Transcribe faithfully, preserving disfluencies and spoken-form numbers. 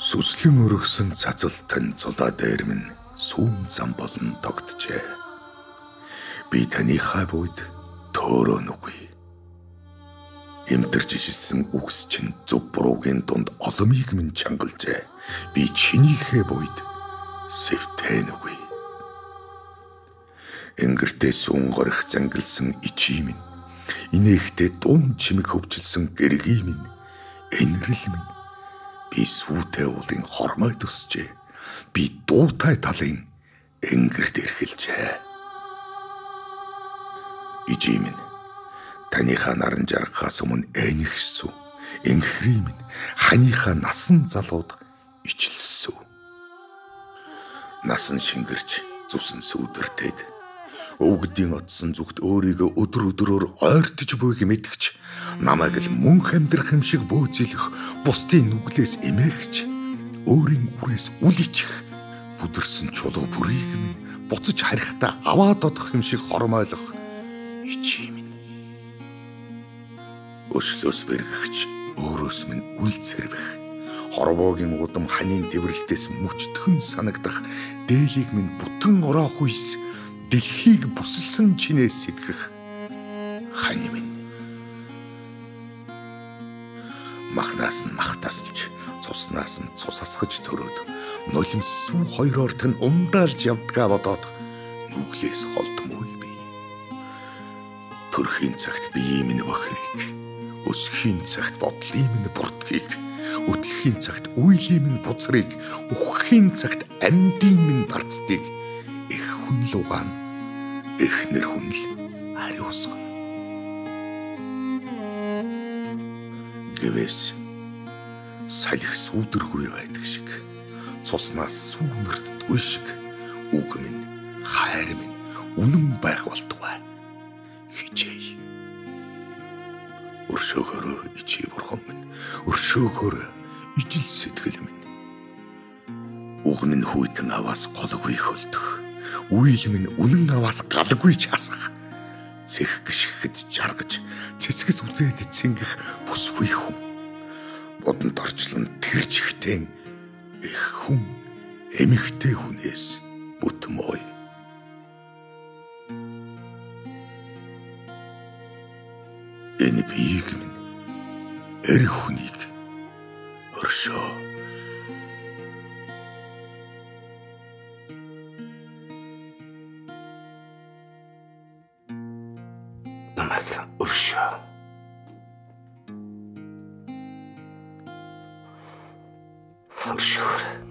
Сүслэн өргсөн цацалтан цулаа дээр минь сүүн зам болон тогтжээ. Би таныхаа буйд төөрөө нүгүй. Эмтэрч ишилсэн үгс чинь зөв буруугийн дунд оломыг минь чангалжээ. Би чинийхээ буйд сэвтээ нүгүй. Энгэртээ сүүн горих зангилсан ичii минь, инээхтэй дуун чимэг хөвчлсөн гэргий минь, энэрл минь. Би сүүтэй уулын хормой төсжээ. Би дуутай талын энгэрт эрхэлжээ. Ичii минь, таныхаа наран жаргахаас өмнө эйнэгсүү. Энхрий минь, ханыхаа насан залууд ижилсүү. Насан шингэрч зүсэн сүүдэртэйд өвгдийн отсон зүгт өөрийгөө өдөр өдрөөр ойртож буйг мэдгч, намайг л мөнх амьдрах юм шиг бөөцөлөх, бусдын нүглээс эмээгч, өөрийн үрээс үл ичих, бүдэрсэн чулуу бүрийг минь буцаж харихтаа аваад одох юм шиг хормойлох ичii минь. Өшлөөс бэргэгч, өөрөөс минь үл цэрвэх, хорвоогийн удам ханийн дэврэлтээс мөчтгөн санагдах, дээлийг минь бүтэн ороох үйс, дэлхийг бүсэлсэн чинээс сэтгэх хань минь. Махнаас нь мах тасалж, цуснаас нь цус асгаж төрөөд, нулимсгүй хоёроор тань умдаалж явдгаа бодоод нүглээс холдмгүй би. Төрхийн цагт биеийн минь бохирыг, өсөхийн цагт бодлын минь бурдгийг, өтлөхийн цагт үйлийн минь буцрыг, үхэхийн цагт амьдын минь барцдыг, их хүн лугаан, эхнэр хүн л хариусгана. Гэвээс салхи сүудэргүй байдаг шиг, цуснаас сүүнэрддгүй шиг, үг минь, хайр минь үнэн байх болтугай. Хичээе. Өршөөхөөрөө ичii бурхан минь, өршөөхөөрөө ижил сэтгэл минь. Үг минь хүйтэн аваас голгүй хөлдөх, үйл минь үнэн аваас галгүй часах. Цэх гიშгэд жаргаж, цэцгэс үзээд цэнгэх бүсгүй хүн. Бодонд орчлон тэрчхтэн их хүн, эмэгтэй хүнээс бүтмөй. Энэ биеиг минь, эр хүнийг өршөө. Намайг өршөө. Өршөөр.